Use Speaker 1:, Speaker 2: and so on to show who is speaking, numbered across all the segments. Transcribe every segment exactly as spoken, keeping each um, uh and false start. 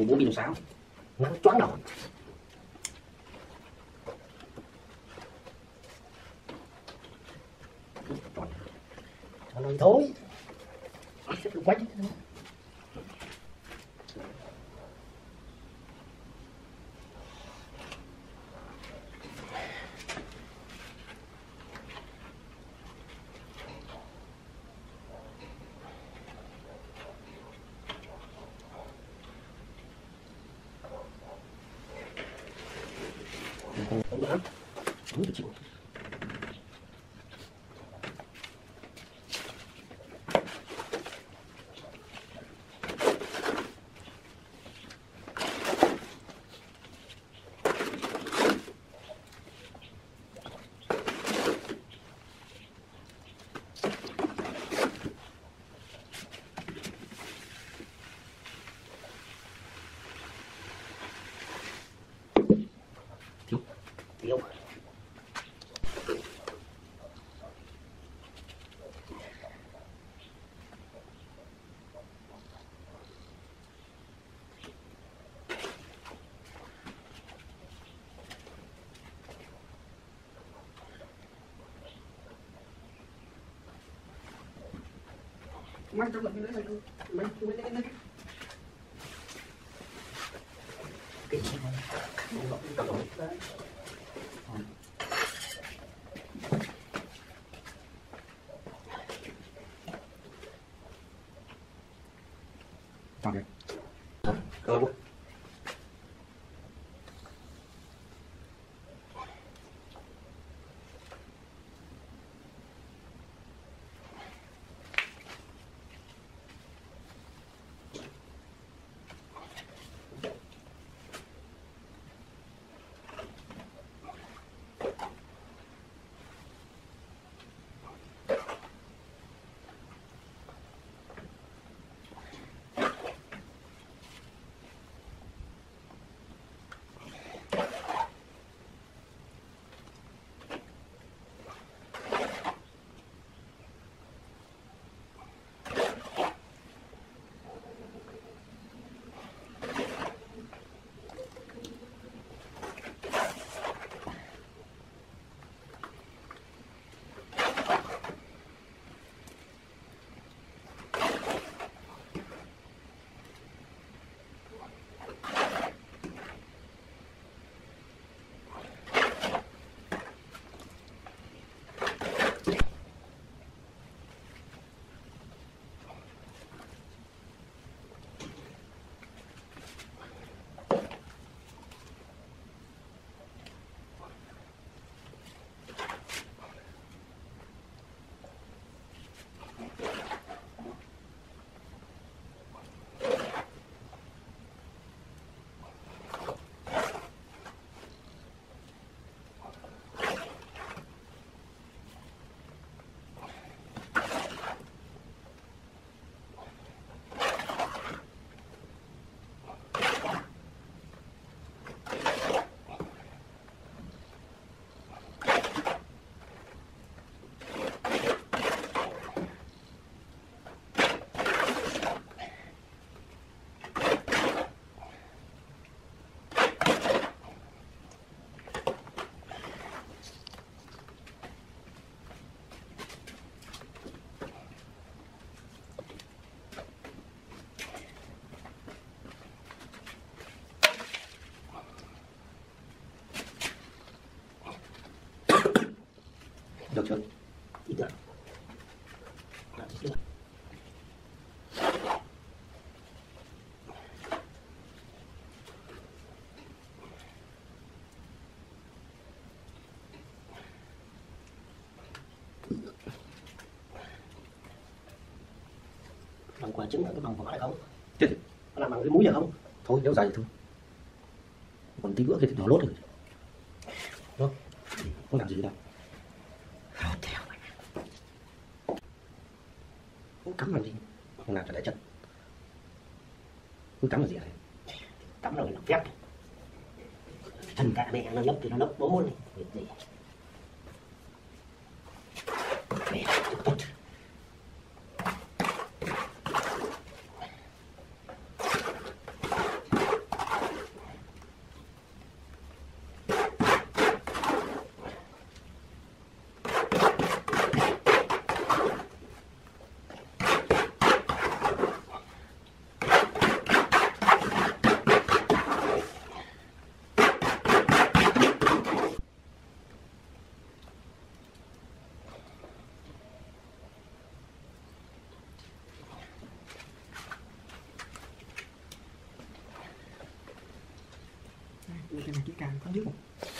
Speaker 1: Thủ bố đi làm sao? Nó choáng đầu. Cho nó thôi. Xếp được quách. Không được, không được chịu. Thiếu. Mang trong lạnh cái đấy này, mang cái đấy này. Cái gì mà không lọc cái lọc đấy. Tạm biệt. Cơ luôn. Được chưa? Ít nữa. Đó, ít nữa. Làm quả trứng ở cái bằng vỏ này không? Chết. Nó làm bằng cái múi giờ không? Thôi, nếu dài thì thôi. Còn tí nữa thì nó lốt rồi. Đó. Không làm gì đâu. Không cắm làm gì, không làm cho để chân. Không cắm làm gì này. Cắm rồi làm phép. Chân cả mẹ nó lấp thì nó lấp bố này. Việc gì? Mẹ nó tốt.
Speaker 2: cái này kỹ càng có giúp.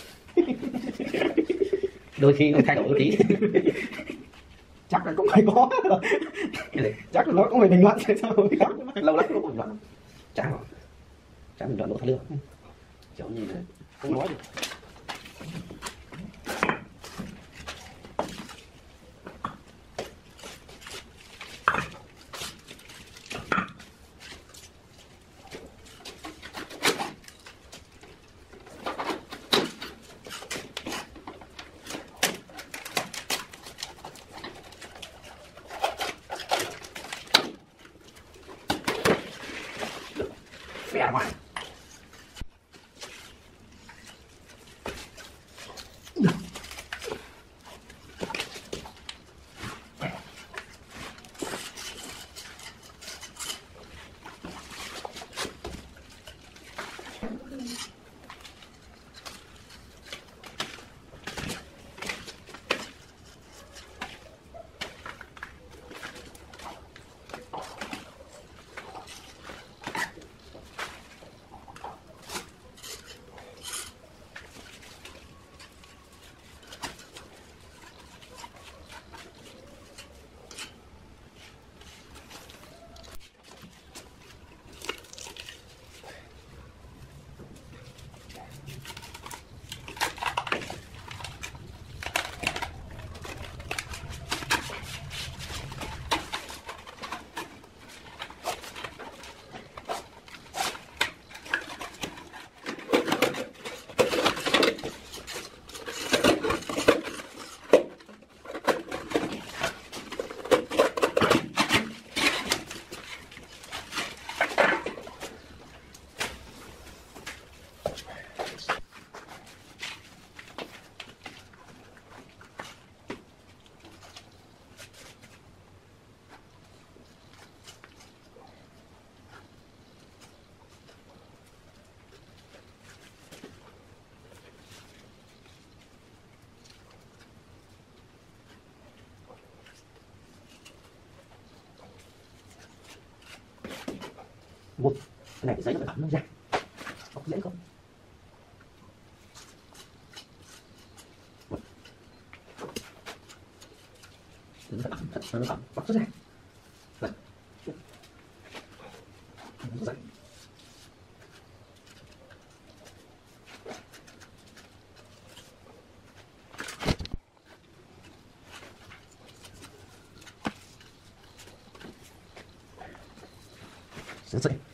Speaker 1: Đôi khi ông thay đổi tí.
Speaker 2: Chắc là cũng phải có. Chắc là nó cũng phải bình luận thế sao
Speaker 1: lâu lắm cũng bình luận. Chán rồi. Chán bình luận Đỗ Thái Lương. Kiểu như là không nói được. Bẻ ngoài. Một cái này cái giấy nó phải bắn nó ra, bóc dễ không? Nó phải bắn, nó bắn, bóc rất ra. Đây. Rất ra. Rất dễ.